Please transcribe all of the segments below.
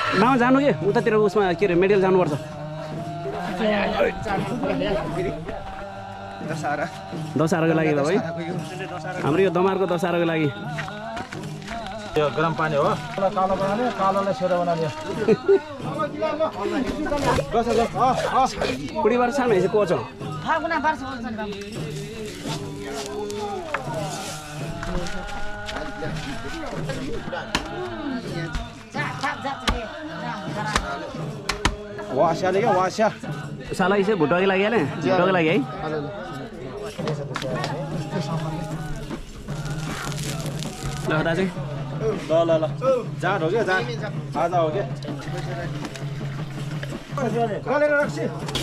मामा जानु के उतातिर उसमा के अरे मेडिकल जानुपर्छ दशहराको लागि ल है हाम्रो यो दमारको दशहराको लागि यो गरम पानी हो कालो बनाउने कालोलाई सेतो बनाउने कुडी बार सानो हैसे कोच फागुना वर्ष बोल्छन् बाबु वास्याले के वास्या साला इसे भुट्टाको लागि हाले भुट्टाको लागि है ल दाजु ल जाँड हो क्या जाँड आज हो क्या कलेर राख्छ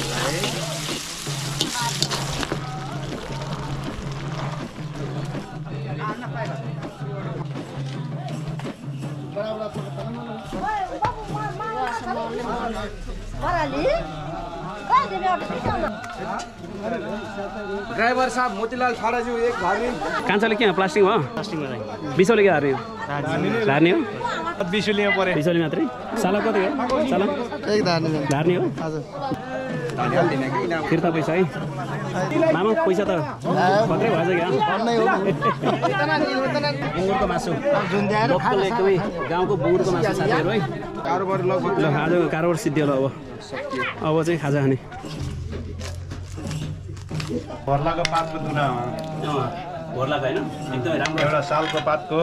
ड्राइभर साहब मोतीलाल छाडाज्यू एक भारी कान्छाले के प्लास्टिक हो बिसौले के हार्ने हो धार्ने हो बिसुलीमा परे बिसौली मात्रै साला कति हो साला एक धार्ने हो फिर्ता पैसा है मामा पैसा त खत्रै भएछ क्या बुङ्गुरको मासु लोकल एकदमै गाउँको बुङ्गुरको मासु साथीहरू है कारोबार ल आजको कारोबार सिद्धियो ल अब चाहिँ खाजा खाने भर्लाको पातको दुना घोर्लाको होइन एकदमै राम्रो एउटा सालको पातको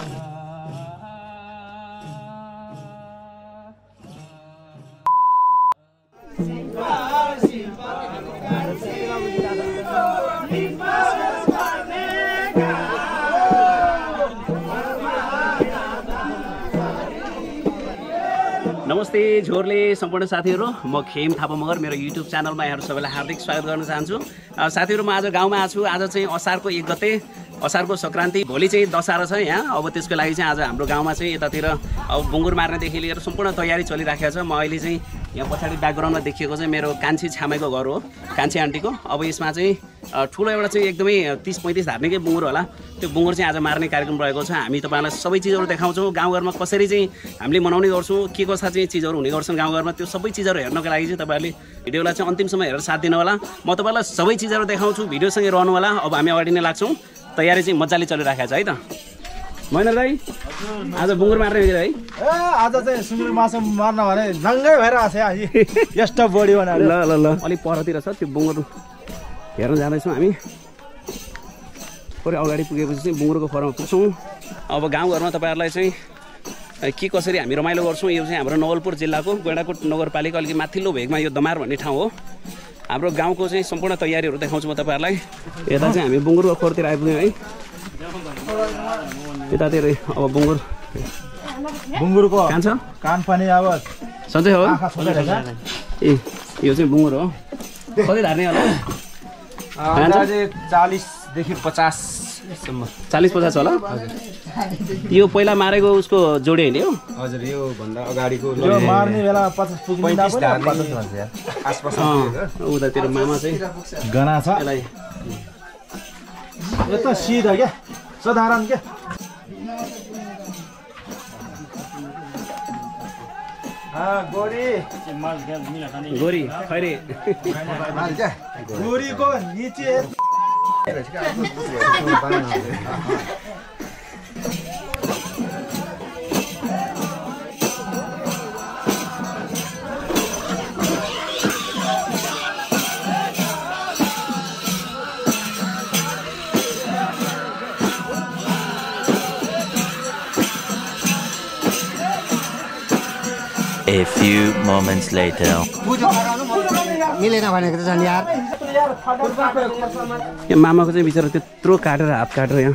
नमस्ते झोरले सम्पूर्ण साथीहरू म खेम थापा मगर मेरो युट्युब च्यानलमा यहाँहरू सबैलाई हार्दिक स्वागत गर्न चाहन्छु साथीहरू म आज गाउँमा आएको छु आज चाहिँ असारको 1 गते असारको संक्रान्ति भोलि चाहिँ दशहरा छ यहाँ अब त्यसको लागि चाहिँ आज हाम्रो गाउँमा चाहिँ यतातिर अब बुङ्गुर मार्नेदेखि लिएर सम्पूर्ण तयारी चलिराखेको छ म अहिले चाहिँ यहाँ पछाडि ब्याकग्राउन्डमा देखिएको चाहिँ मेरो कान्छी छामेको घर हो कान्छी आन्टीको अब यसमा चाहिँ ठुलो एउटा चाहिँ एकदमै 30-35 धार्नेकै बुङ्गुर होला त्यो बुङ्गुर चाहिँ आज मार्ने कार्यक्रम रहेको छ हामी तपाईँलाई सबै चिजहरू देखाउँछौँ गाउँघरमा कसरी चाहिँ हामीले मनाउने गर्छौँ के कस्ता चाहिँ चिजहरू हुने गर्छन् गाउँघरमा त्यो सबै चिजहरू हेर्नको लागि चाहिँ तपाईँहरूले भिडियोलाई चाहिँ अन्तिमसम्म हेरेर साथ दिनु होला म तपाईँलाई सबै चिजहरू देखाउँछु भिडियोसँगै रहनु होला अब हामी अगाडि नै लाग्छौँ तयारी चाहिँ मजाले चलिराखेको छ है त मैना दाइ आज बुङ्गुर मार्ने हो है आज चाहिँ सुँगुर मासु मार्न भने नङ्गै भएर आछ यस्तो बढी बनाएर ल ल ल अलिक परतिर छ त्यो बुङ्गुर हेर्न जाँदैछौँ हामी थोरै अगाडि पुगेपछि चाहिँ बुङ्गुरको फरमा पुग्छौँ अब गाउँघरमा तपाईँहरूलाई चाहिँ के कसरी हामी रमाइलो गर्छौँ यो चाहिँ हाम्रो नवलपुर जिल्लाको गैँडाकोट नगरपालिका अलिकति माथिल्लो भेगमा यो दमार भन्ने ठाउँ हो हाम्रो गाउँको चाहिँ सम्पूर्ण तयारीहरू देखाउँछु म तपाईँहरूलाई यता चाहिँ हामी बुङ्गुरको खोरतिर आइपुग्यौँ है यतातिर अब बुङ्गुरको कान्छ कान पनि अब सधैँ हो ए यो चाहिँ बुङ्गुर हो कति धार्ने होला 40 देखि 50 सम्म 40-50 होला यो पहिला मारेको उसको जोडी होइन हो हजुर यो भन्दा अगाडिको यो मार्ने बेला 50 पुगिँदा पनि 50 भन्छ यार आसपास उतातिर मामा चाहिँ गना छ यसलाई यो त सिधा क्या साधारण क्या गोरी खैरे गोरीको निचे A few moments later. मिलेन भनेको त झन् यार यहाँ मामाको चाहिँ बिचरा त्यत्रो काटेर हात काटेर यहाँ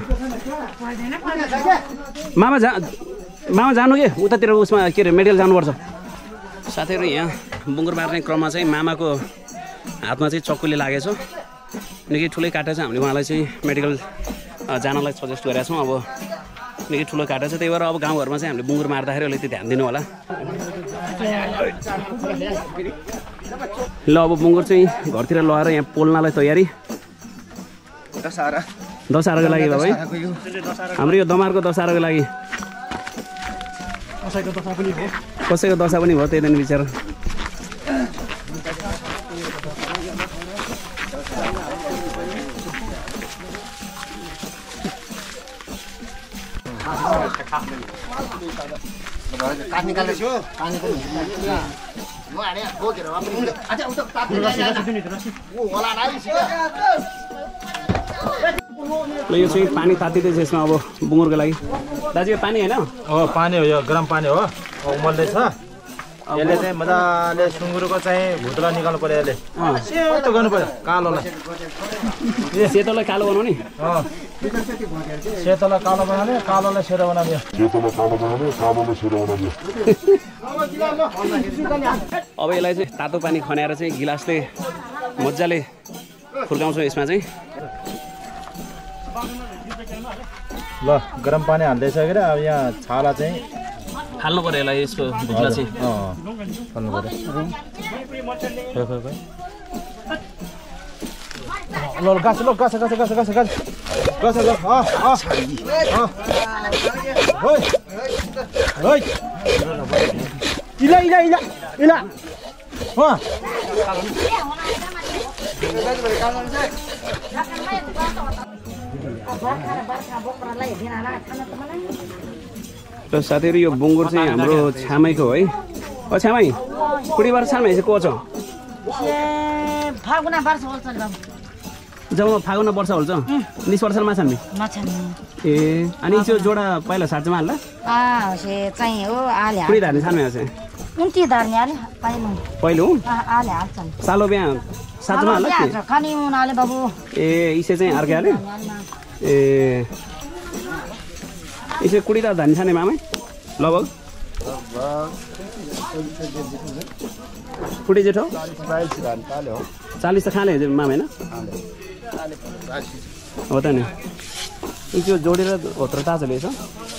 मामा जानु के उतातिर उसमा के अरे मेडिकल जानुपर्छ साथीहरू यहाँ बुङ्गुर मार्ने क्रममा चाहिँ मामाको हातमा चाहिँ चक्कुले लागेछ निकै ठुलै काटेर चाहिँ हामीले उहाँलाई चाहिँ मेडिकल जानलाई सजेस्ट गरेका छौँ अब निकै ठुलो काटेको छ त्यही भएर अब गाउँघरमा चाहिँ हामीले बुङ्गुर मार्दाखेरि अलिकति ध्यान दिनु होला ल अब बुङ्गुर चाहिँ घरतिर लगाएर यहाँ पोल्नलाई तयारी दशहराको लागि भाइ हाम्रो यो दमारको दशहराको लागि कसैको दशा पनि भयो त्यही दिन बिचरा ल यो चाहिँ पानी तातिँदैछ यसमा अब बुङ्गुरको लागि दाजु यो पानी होइन हो पानी हो यो गरम पानी हो उमल्दैछ यसले चाहिँ मजाले सुँगुरको चाहिँ भुत्ला निकाल्नु पर्यो यसले सेतो गर्नु पर्यो कालोलाई सेतोलाई कालो बनाउने सेतोलाई कालो बनाउने कालोलाई सेतो बनाउने अब यसलाई चाहिँ तातो पानी खनाएर चाहिँ गिलासले मजाले खुर्काउँछौँ यसमा चाहिँ ल गरम पानी हाल्दैसकेर अब यहाँ छाला चाहिँ फाल्नु पर्यो यसलाई यसको भुत्ला चाहिँ फाल्नु पर्यो ल गाछ ल गाछ गाछ गाछ गाछ गाछ गाछ ल इला इला इला इला र साथीहरू यो बुङ्गुर चाहिँ हाम्रो छामैको है छामै कुडीबाट छामै चाहिँ को छ जब फागुन वर्ष हुन्छ निस वर्ष माछाम्ने ए अनि त्यो जोडा पहिला साँच्चमा हाल्ला कुडी धार्ने छान्मे चाहिँ पहिलो सालो बिहा साँच्चमा हाल्ला ए इसे चाहिँ अर्कै हाल्यो ए इसे कुडी त धान छाने मामै लगभग कुडी जेठो 40 त खाले मामा होइन हो त नि त्यो जोडेर होत्र ताजा लिएछ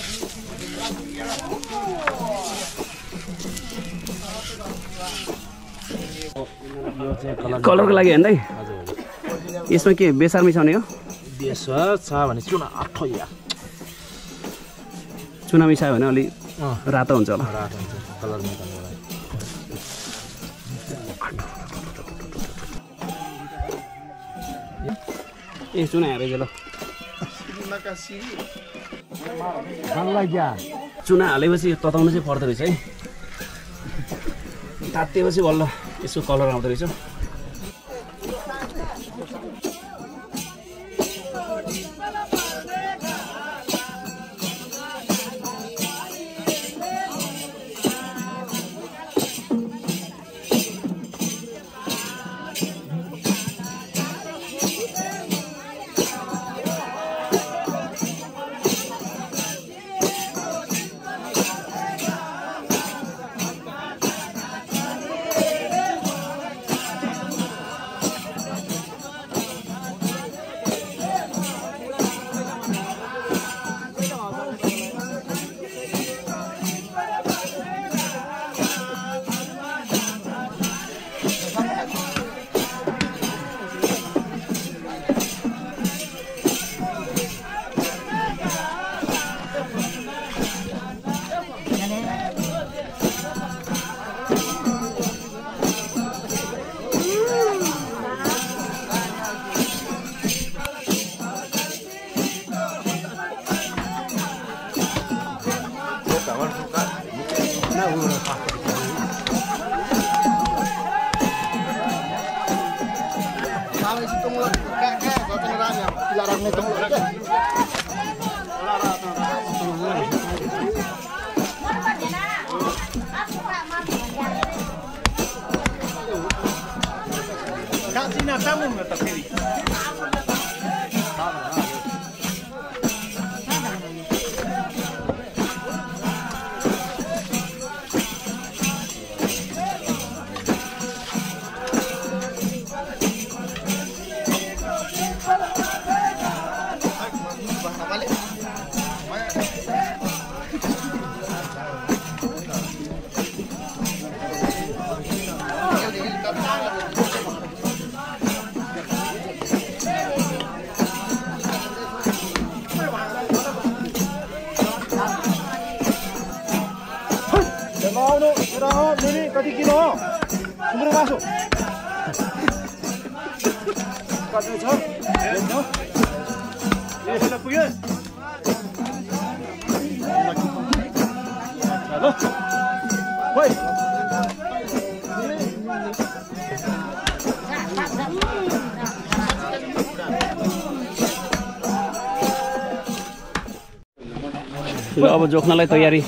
कलरको लागि हेर्दै यसमा के बेसार मिसाउने हो बेसार छ भने चुना आठो या चुना मिसायो भने अलि रातो हुन्छ होला कलर निकाल्नु ए चुना हेरेको ल चुना हालेपछि तताउनु चाहिँ पर्दो रहेछ है तातेपछि बल्ल यसको कलर आउँदो रहेछ मिली कति किलो हो सुँगुरको मासु कति छ यसले पुग्यो हेलो ओइ ल अब जोख्नलाई तयारी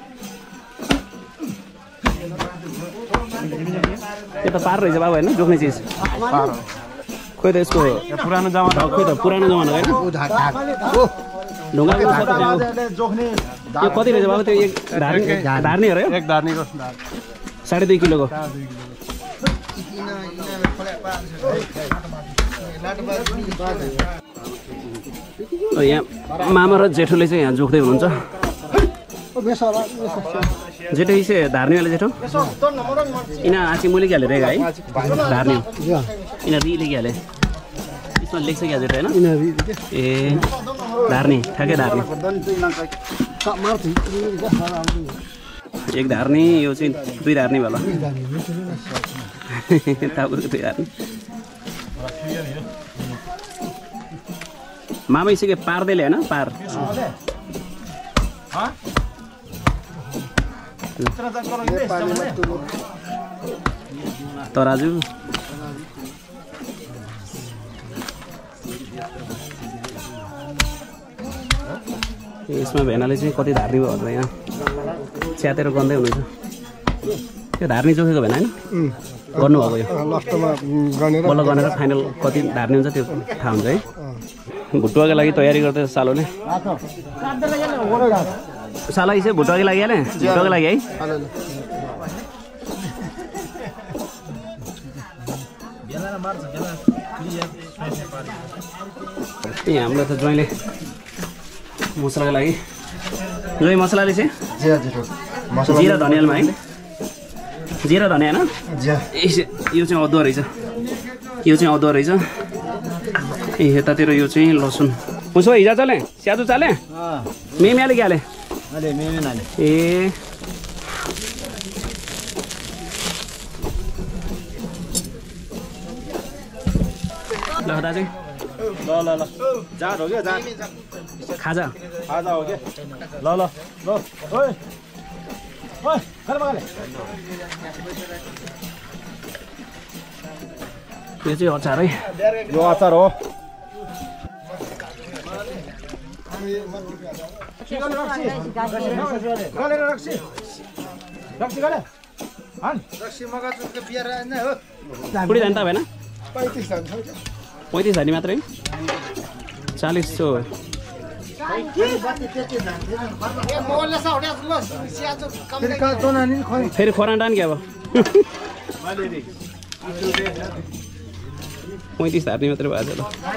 यो त पार रहेछ बाबु होइन जोख्ने चिज खोइ त यसको पुरानो जमाना खोइ त पुरानो जमाना होइन ढुङ्गाको जोख्ने यो कति रहेछ बाबु त्यो एक धार्ने हो र एक धार्नीको 2.5 किलोको यहाँ मामा र जेठोले चाहिँ यहाँ जोख्दै हुनुहुन्छ जेठो इसे धार्नेवाला जेठो यिना आँची मैले क्या हालेर है धार्ने यिनीहरू रिले क्या हाले यसमा लेख्छ क्या जेठो होइन ए धार्ने ठ्याक्कै धार्ने एक धार्ने यो चाहिँ 2 धार्ने भयो टाउको 2 धार्ने मामा इसे पार्दैले होइन पार तराजु यसमा भेनाले चाहिँ कति धार्ने भयो हजुर यहाँ च्यातेर गन्दै हुनुहुन्छ त्यो धार्ने जोखेको भेना होइन गर्नुभएको यो बल्ल गनेर फाइनल कति धार्ने हुन्छ त्यो थाहा हुन्छ है भुटुवाको लागि तयारी गर्दैछ सालोले साला इसे भुटुवाको लागि हाले भुटुवाको लागि है ए हाम्रो त ज्वाइँले मसलाको लागि ज्वाइँ मसलाले चाहिँ जिरा धनियाँमा है जिरा धनियाँ होइन यो चाहिँ अदुवा रहेछ यो चाहिँ अदुवा रहेछ ए यतातिर यो चाहिँ लसुन उसो हिजो चले स्यादु चाले मेमियाले क्या हाले ए ल दाजु ल जाँड हो क्या जाँड खाजा खाजा हो क्या ल ओइ ओइ खानु मगाले यो चाहिँ अचार है यो अचार हो पुडी जान्छ भएन 35 हानी मात्रै 40 सौ फेरि खोरान्टान क्या अब 35 हार्ने मात्रै भएछ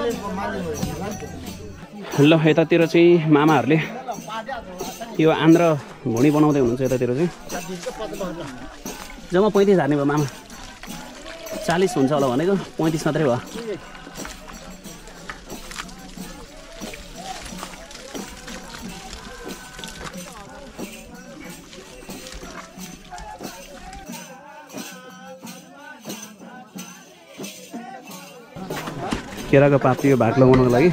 ल यतातिर चाहिँ मामाहरूले यो आन्द्र भुँडी बनाउँदै हुनुहुन्छ यतातिर चाहिँ जम्मा 35 हार्ने भयो मामा 40 हुन्छ होला भनेको 35 मात्रै भयो केराको पात यो भाग लगाउनको लागि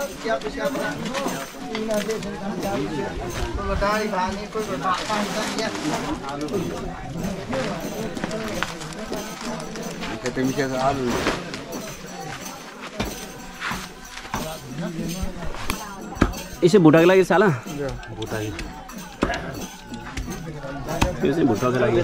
यसो भुटाको लागि साला यो चाहिँ भुटाको लागि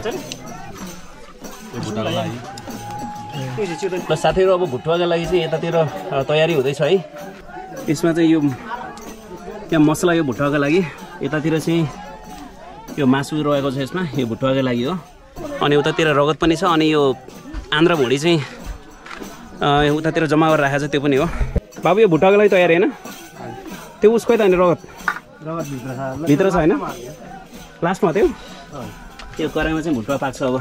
ल साथीहरू अब भुटुवाको लागि चाहिँ यतातिर तयारी हुँदैछ है यसमा चाहिँ यो यहाँ मसला यो भुटुवाको लागि यतातिर चाहिँ यो मासु रहेको छ यसमा यो भुटुवाको लागि हो अनि उतातिर रगत पनि छ अनि यो आन्द्रा भुँडी चाहिँ उतातिर जम्मा गरेर राखेको छ त्यो पनि हो बाबु यो भुटुवाको लागि तयारी होइन त्यो उसको त होइन रगत भित्र छ होइन लास्टमा त्यो यो कराईमा चाहिँ भुटुवा पाक्छ अब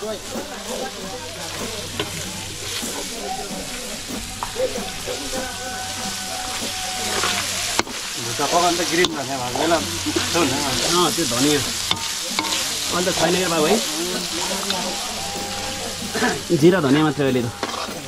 भुटा पकाउनु त ग्रिन धनिया भएको बेला त्यो धनियाँ अहिले त छैन क्या बाबु है जिरा धनियाँ मात्रै अहिले त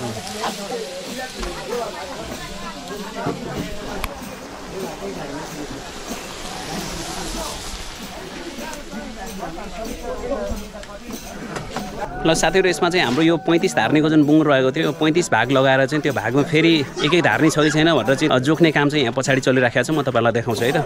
ल साथीहरू यसमा चाहिँ हाम्रो यो 35 धार्नेको जुन बुङ्गुर रहेको थियो 35 भाग लगाएर चाहिँ त्यो भागमा फेरि एक एक धार्नी छ कि छैन भनेर चाहिँ जोख्ने काम चाहिँ यहाँ पछाडि चलिराखेको छ म तपाईँलाई देखाउँछु है त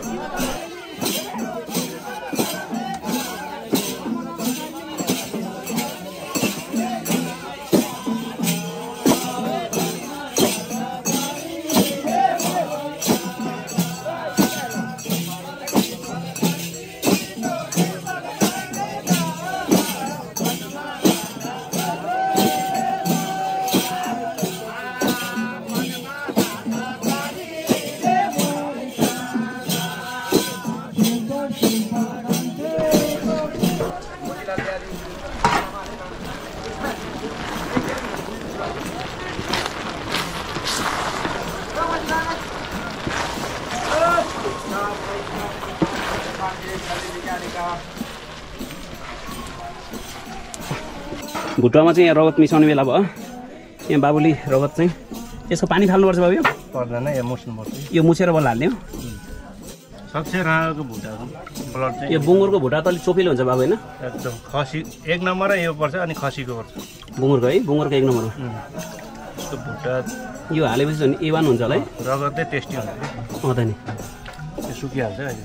भुट्टामा चाहिँ यहाँ रगत मिसाउने बेला भयो यहाँ बाबुले रगत चाहिँ यसको पानी फाल्नुपर्छ बाबु यो पर्दैन यो मुस्नुपर्छ यो मुछेर बल हाल्ने हो सबसे राको भुटाको ब्लड चाहिँ यो बुङ्गुरको भुट्टा त अलिक चोपिलो हुन्छ बाबु होइन एकदम खसी एक नम्बर यो पर्छ अनि खसीको पर्छ बुङ्गुरको है बुङ्गुरको एक नम्बर हो त्यो भुट्टा यो हालेपछि झन् A1 हुन्छ होला है रगतै टेस्टी हुन्छ अँ त नि त्यो सुकिहाल्छ अहिले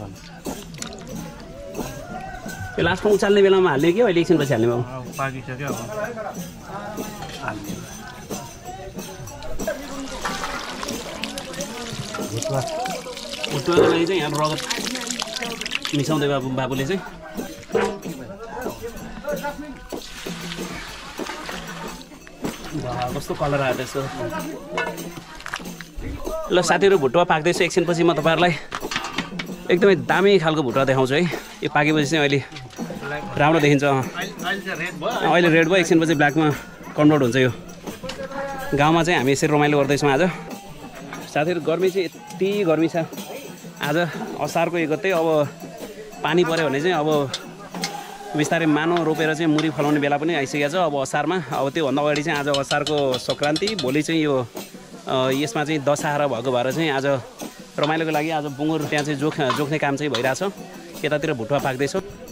यो लास्टमा उचाल्ने बेलामा हाल्ने कि अहिले एकछिन पछि हाल्ने बाबु पाकिसक्यो अब हाल्ने भुट्टाको लागि चाहिँ यहाँ रगत मिसाउँदै बाबुले चाहिँ कस्तो कलर आयो त्यसको ल साथीहरू भुट्टा पाक्दैछ एकछिनपछि म तपाईँहरूलाई एकदमै दामी खालको भुट्टा देखाउँछु है यो पाकेपछि चाहिँ अहिले राम्रो देखिन्छ अहिले रेड भयो एकछिनपछि ब्ल्याकमा कन्भर्ट हुन्छ यो गाउँमा चाहिँ हामी यसरी रमाइलो गर्दैछौँ आज साथीहरू गर्मी चाहिँ यति गर्मी छ आज असारको 1 गते अब पानी पऱ्यो भने चाहिँ अब बिस्तारै मानो रोपेर चाहिँ मुरी फलाउने बेला पनि आइसकेको छ अब असारमा अब त्योभन्दा अगाडि चाहिँ आज असारको सङ्क्रान्ति भोलि चाहिँ यो यसमा चाहिँ दशहरा भएको भएर चाहिँ आज रमाइलोको लागि आज बुङ्गुर त्यहाँ चाहिँ जोख्ने काम चाहिँ भइरहेछ यतातिर भुट्टा पाक्दैछ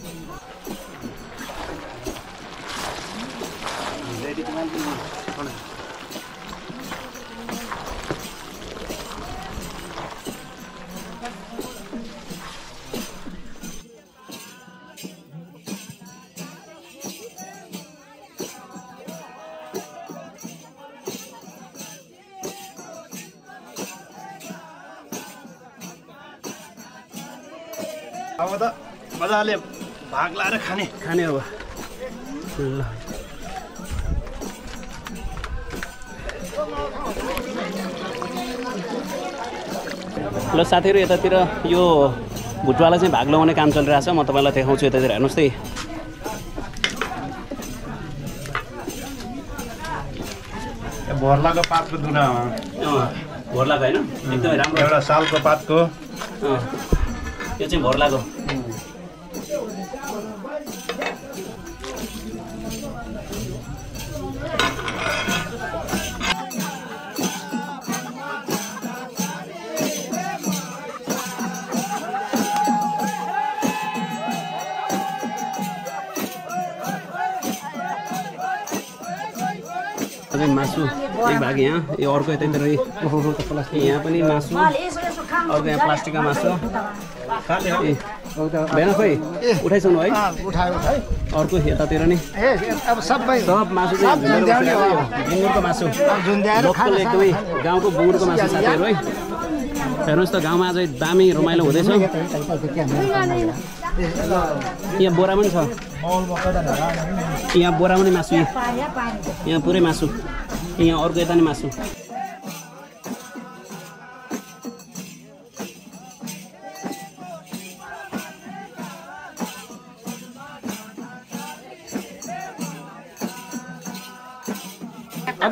अब त मजाले भाग लाएर खाने अब ल ल साथीहरू यतातिर यो भुटुवालाई चाहिँ भाग लगाउने काम चलिरहेछ म तपाईँलाई देखाउँछु यतातिर हेर्नुहोस् है भोर्लाको पातको दुना भोर्लाको होइन एकदमै राम्रो एउटा सालको पातको यो चाहिँ भोर्लाको मासु एक भाग यहाँ यो अर्को यतैतिर यहाँ पनि मासु अर्को यहाँ प्लास्टिकका मासु भएन खोइ उठाइसक्नु है अर्को यतातिर नि सब मासु चाहिँ बुङ्गुरको मासु लोकल एकदमै गाउँको बुङ्गुरको मासु साथीहरू है हेर्नुहोस् त गाउँमा अझै दामी रमाइलो हुँदैछ यहाँ बोरा पनि छ यहाँ बोरा पनि मासु यहाँ पुरै मासु यहाँ अर्को यता नि मासु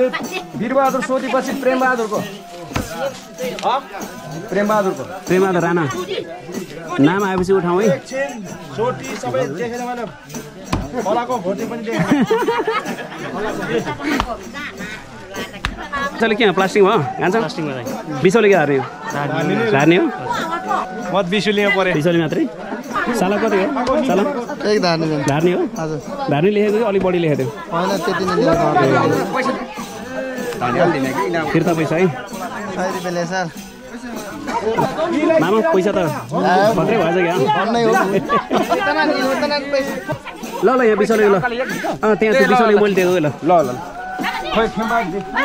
अरे वीरबहादुर सोधेपछि प्रेमबहादुरको प्रेमबहादुरको प्रेमबहादुर राणा नाम आएपछि उठाउँ है सोटी सबै देखेर मैले खोलाको भोटे पनि देखेँ चले के प्लास्टिक भयो गान्छ बिसौले के हार्ने हो हार्ने हो म बिसुलीमा परे बिसौली मात्रै साला कति हो साला एक धार्ने धार्ने हो हजुर धार्ने लेखेको कि अलिक बढी लेखेको होइन त्यति नै लिएको फिर्ता पैसा है 100 रुपियाँ ल्याए सर मामा पैसा त भत्रै भएछ क्या भन्नै हो ल ल यहाँ बिसौले ल त्यहाँ त्यो बिसौले मैले दिएको ल ल खोइ खेमा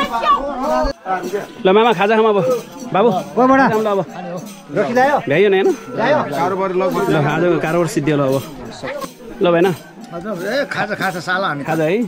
ल मामा खाजा खामा अब बाबु कोबाट ल अब रोकिलायो भ्याइयो नि होइन कारोबार लगभग ल आजको कारोबार सिद्धियो ल अब ल भएन हजुर ए खाजा साला हामी खाजा है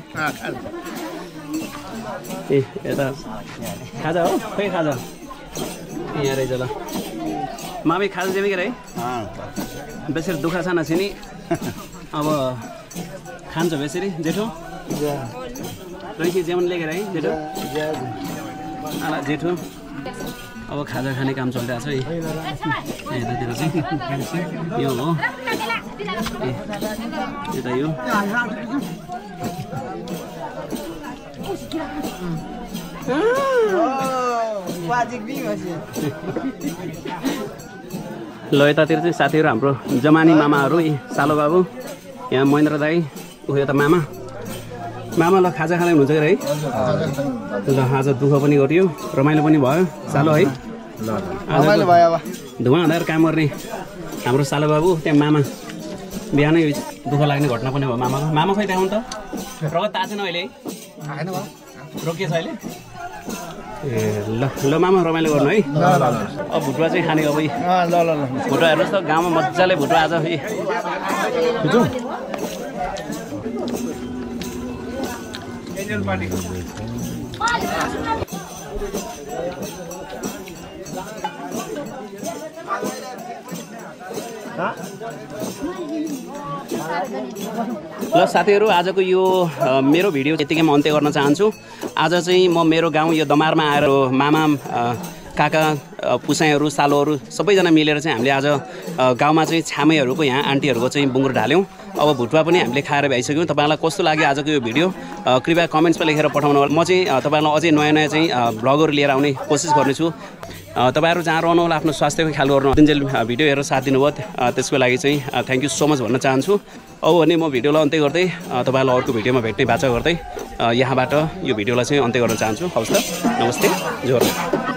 ए यता खाजा हो खै खाजा यहाँ रहेछ ल मामी खाजा देवे के रे बेसरी दुःख छ नछिनी अब खान्छ बेसरी जेठो रैसी जेमन लिएर है जेठो आला जेठो अब खाजा खाने काम चलिरहेको छ है यतातिर चाहिँ यो हो ए यता यो ल यतातिर चाहिँ साथीहरू हाम्रो जमानी मामाहरू सालो बाबु यहाँ महेन्द्र दाई ऊ यता मामा मामा ल खाजा खाना हुनुहुन्छ है ल आज दुःख पनि गरियो रमाइलो पनि भयो सालो है रमाइलो भयो अब धुवा हुँदा काम गर्ने हाम्रो सालो बाबु त्यहाँ मामा बिहानै दुःख लाग्ने घटना पनि भयो मामाको मामा खै देखाउनु त रगत ताछेन अहिले है रोकिएछ अहिले ए ल ल मामा रमाइलो गर्नु है अब भुटुवा चाहिँ खाने अब भुटुवा हेर्नुहोस् त गाउँमा मजाले भुटुवा आज है ल साथीहरू आजको यो मेरो भिडियो यतिकै म अन्त्य गर्न चाहन्छु आज चाहिँ म मेरो गाउँ यो दमारमा आएर मामा काका पुसाइहरू सालोहरू सबैजना मिलेर चाहिँ हामीले आज गाउँमा चाहिँ छामेहरूको यहाँ आन्टीहरूको चाहिँ बुङ्गुर ढाल्यौँ अब भुटुवा पनि हामीले खाएर भइसक्यौँ तपाईँलाई कस्तो लाग्यो आजको यो भिडियो कृपया कमेन्ट्समा लेखेर पठाउनु होला म चाहिँ तपाईँलाई अझै नयाँ नयाँ चाहिँ भ्लगहरू लिएर आउने कोसिस गर्नेछु तपाईँहरू जहाँ रहनु होला आफ्नो स्वास्थ्यको ख्याल गर्नु दिनजेल भिडियो हेरेर साथ दिनुभयो त्यसको लागि चाहिँ थ्याङ्क यू सो मच भन्न चाहन्छु अब भने म भिडियोलाई अन्त्य गर्दै तपाईँलाई अर्को भिडियोमा भेट्ने बाचा गर्दै यहाँबाट यो भिडियोलाई चाहिँ अन्त्य गर्न चाहन्छु हवस् त नमस्ते जोर